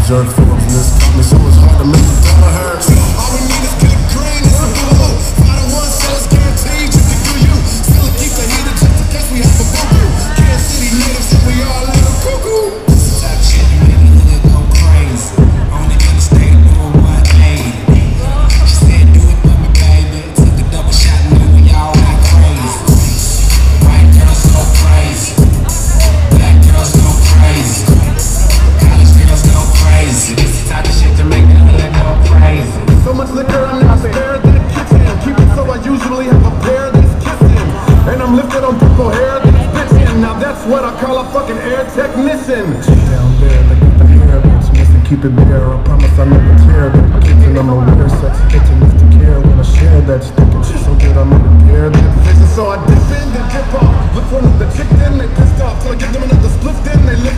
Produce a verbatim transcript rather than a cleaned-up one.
jerk forms in this company, so it's hard to make the dollar hurt. All we need is get it green, it's a blue. Five to one sales guaranteed just to do you. Still keep the heater just in case we have a boo-boo. Kansas City natives and we all a little cuckoo. This the type of shit that make a nigga go crazy. Only understand doing one eighty. She said do it for me, baby. Took a double shot and knew we all got crazy. White girls go crazy. Black girls go crazy. College girls go crazy. This the type of shit that make a nigga go crazy. So much liquor, I'm now spared in the kitchen. Keep it so I usually have a pair that's kissing. And I'm lifted on people hair that's bitching. Now that's what I call a fucking air technician. Down there, they got the hair that's missing. Keep it bare, I promise I never tear that kitchen. I'm aware sex itching is to care when I share that sticking shit so good I'm in the pair that fixing. So I dip in, then dip off. Look for another chick, then they pissed off till I get them another split, then they live.